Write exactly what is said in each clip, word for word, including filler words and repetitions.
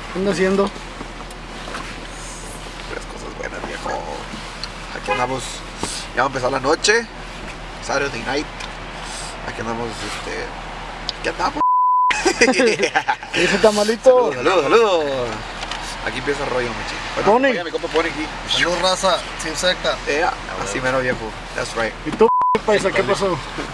¿Qué anda haciendo? Las cosas buenas, viejo. Aquí andamos. Ya va a empezar la noche. Saturday night. Aquí andamos, este. Aquí andamos. Ese tamalito. Saludos, saludos. Aquí empieza el rollo, machi. Bueno, Pony. oiga, mi compa Pony aquí. Salud, raza, sin secta. Eh, así mero, viejo. That's right. ¿Y tú, paisa, qué pasó?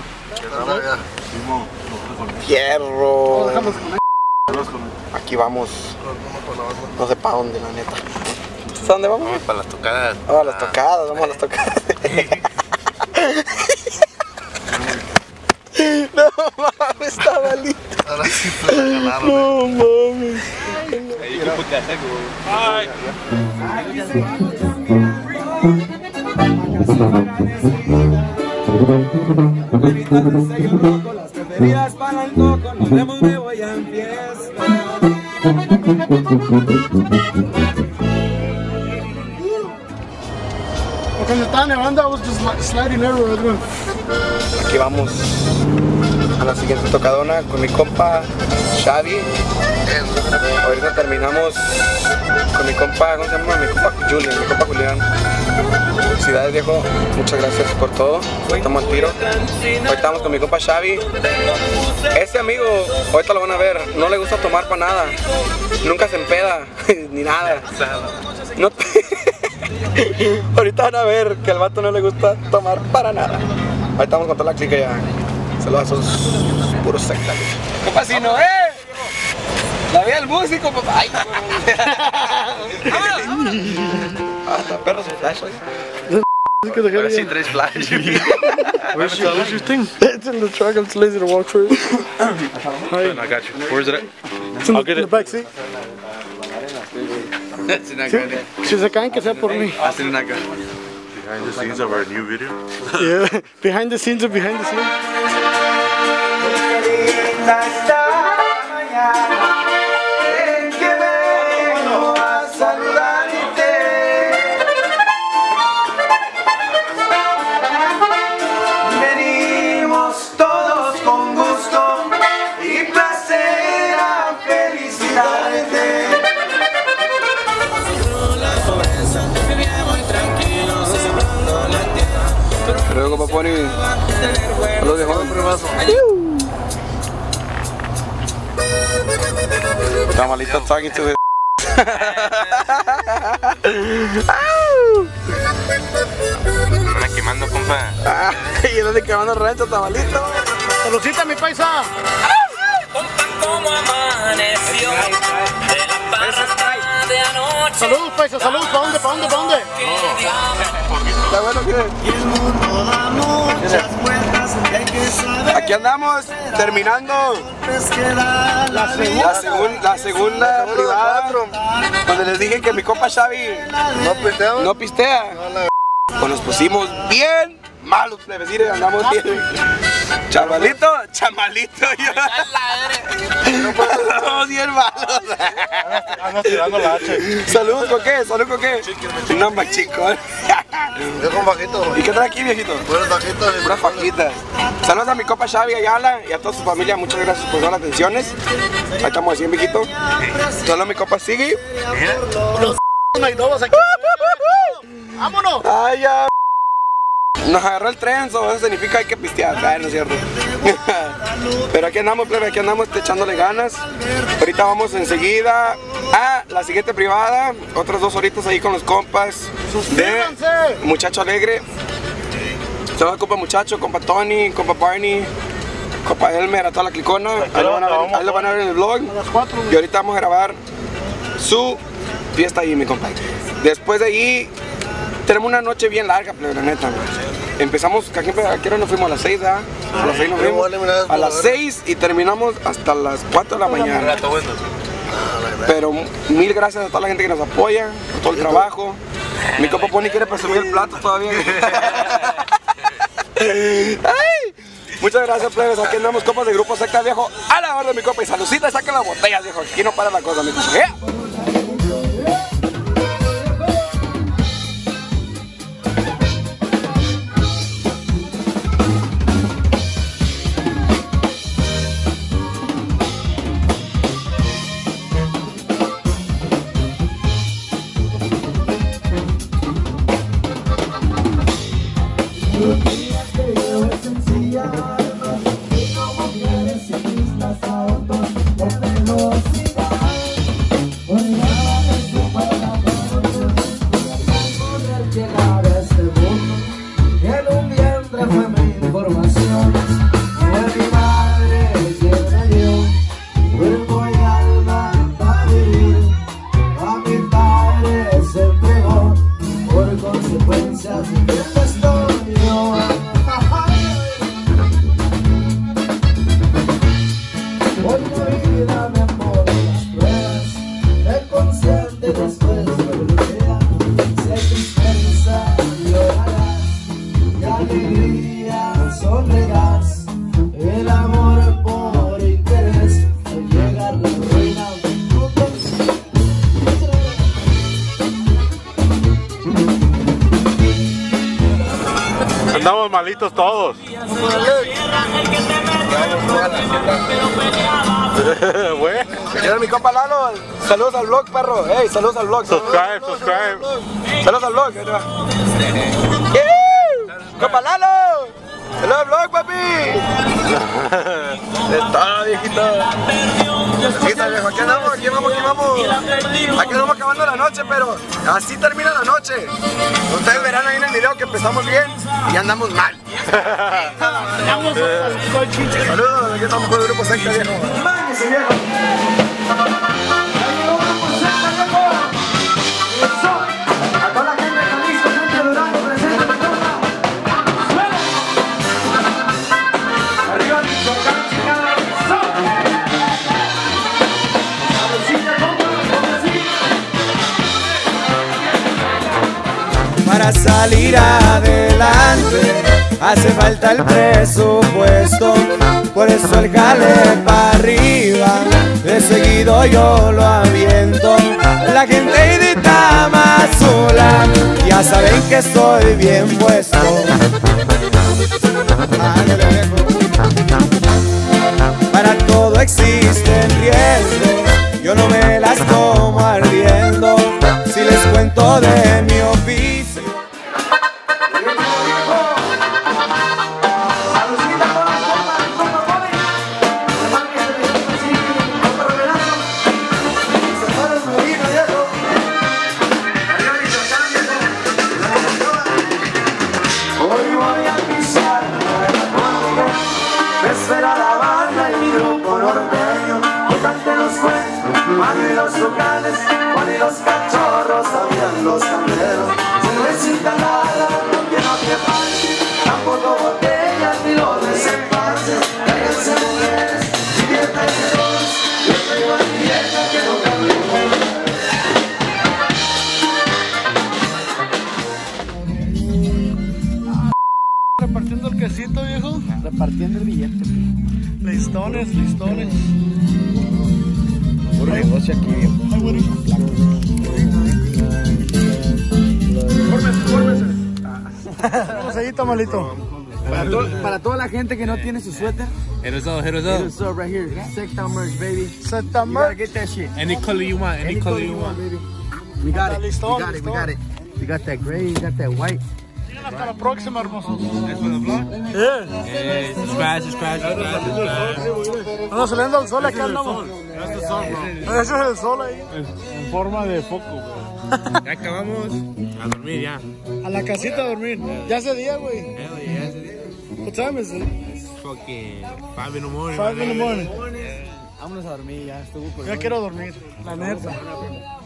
Fierro. No, déjalos con él. Aquí vamos. No sé para dónde, la neta. ¿Para dónde vamos? Vamos para las tocadas. Ah, las tocadas, vamos a las tocadas. No mames, está malito. Ahora sí se la ganaron. No mames. Ay. Las preferidas para el coco, nos vemos, me voy a fiesta. Cuando estaba nevando, I was just sliding everywhere. Aquí vamos a la siguiente tocadona con mi compa Xavi. Ahorita terminamos con mi compa, ¿cómo se llama? Mi compa Julian, mi compa Julián. Felicidades, viejo, muchas gracias por todo. Estamos al tiro. Ahorita estamos con mi compa Xavi. Ese amigo, ahorita lo van a ver, no le gusta tomar para nada. Nunca se empeda, ni nada. No Ahorita van a ver que al vato no le gusta tomar para nada. Ahí estamos con toda la clica ya. Saludos a esos puros sectarios. Compa Sino, ¡eh! La vida del músico, papá. ¡Ay! Hasta perros su flash, oye. Ahora sí traes flash. Where's your, where's your thing? It's in the truck, I'm too lazy to walk through it. I got you. Where's it at? It's in I'll the, get in the it. back seat. That's not good. Si se caen, que sea por mí. That's not good. Behind the scenes of our new video. Yeah, behind the scenes or behind the scenes. Venimos todos con gusto y placer a felicitarte. Luego, compa Pony. Saludos, viejo. Tamalito talking to his. Anda quemando, compa. Ay, ¿dónde quemando el rancho, Tamalito? Saludcita, mi paisa. Como amaneció de la parranda de anoche. Saludos, paisa, saludos. ¿Para dónde, para dónde, para dónde? Está bueno que. Aquí andamos terminando La segunda. la, segun- la segunda privada, donde les dije que mi compa Xavi ¿No pisteamos? no pistea. Pues nos pusimos bien malos, plebes, mire, andamos bien. Chamalito, chamalito, yo. Estamos bien malos. Andas tirando la H. Salud, ¿con qué? Salud, ¿con qué? No, machicón. Yo con bajito. ¿Y qué trae aquí, viejito? Buenos bajitos. Puras fajitas. Saludos a mi compa Xavi Ayala y a toda su familia. Muchas gracias por todas las atenciones. Ahí estamos así, viejito. Saludos a mi compa Siggy. Maidobas aquí. ¡Vámonos! Ay, ya. Nos agarró el tren, so, eso significa hay que pistear. Ay, no es cierto. Pero aquí andamos, plebe, aquí andamos echándole ganas. Ahorita vamos enseguida a la siguiente privada. Otras dos horitas ahí con los compas de ¡Suscríbanse! Muchacho Alegre. Saludos a compa Muchacho, compa Tony, compa Barney, compa Elmer, a toda la clicona. Ahí lo van a ver, ahí lo van a ver en el vlog. A las cuatro. Y ahorita vamos a grabar su fiesta ahí, mi compa. Después de ahí tenemos una noche bien larga, plebe, la neta. Empezamos, ¿a qué hora nos fuimos? A las seis, ¿verdad? A las seis nos fuimos. A las seis y terminamos hasta las cuatro de la mañana. Pero mil gracias a toda la gente que nos apoya, por todo el trabajo. Mi compa Pony quiere presumir el plato todavía. Ay, muchas gracias, plebes. Aquí andamos, compas de Grupo Secta, viejo. A la orden, mi compa. Y saludcita, saca las botellas, viejo. Aquí no para la cosa, mi compa. ¡Yeah! malitos todos. Güey. Mira mi compa Lalo. Saludos al vlog, perro. Ey, saludos al vlog. Subscribe, subscribe. Saludos al vlog. ¡Compa Lalo! ¡Saludos al vlog, papi! Está, viejito. Viejita, viejo. Aquí andamos, aquí vamos, aquí vamos. Aquí andamos acabando la noche, pero así termina la noche. Ustedes verán ahí en el video que empezamos bien y andamos mal. Saludos, aquí estamos con el grupo Secta, viejo. ¡Mándese, viejo! A toda la gente de Jalisco, gente de Durango, presente la cosa. Arriba, Michoacán, chingada. Para salir adelante hace falta el presupuesto, por eso el jale para arriba, de seguido yo lo aviento. La gente de Tamazula ya saben que estoy bien puesto. Para todo existen riesgos, yo no me las tomo ardiendo, si les cuento de mi oficio. Mano y los locales, Juan y los cachorros, habían los camperos. Cervecita nada, que no te falte, tampoco botellas ni los desempaces. Tráiganse mujeres, diviértanse todos, yo traigo a mi vieja que no cambie. Repartiendo el quesito, viejo. Repartiendo el billete. Listones, listones. Puro negocio aquí, viejo. Ay, güey. Fórmese, fórmese. Vamos ahí, tamalito. Para, to para toda la gente que no tiene su suéter. Hit us up, hit us up. Hit us up right here. Secta merch, baby. Secta You gotta merch. get that shit. Any color you want, any, Any color color you want. baby. We got it. We Listón, got it. We listón. got it. You got that gray, you got that white. Hasta la próxima, hermosos. That's for the vlog? Yeah. Hey, subscribe, subscribe, subscribe, subscribe. Vamos saliendo al sol, aquí andamos. That's the song, bro. Ese es el sol ahí. En forma de foco, güey. Ya acabamos a dormir ya. A la casita a dormir. Ya hace día, güey. Hell yeah, it's it. What time is it? It's fucking five in the morning. Five in the morning. Vámonos a dormir ya, estuvo por Ya quiero dormir, la neta.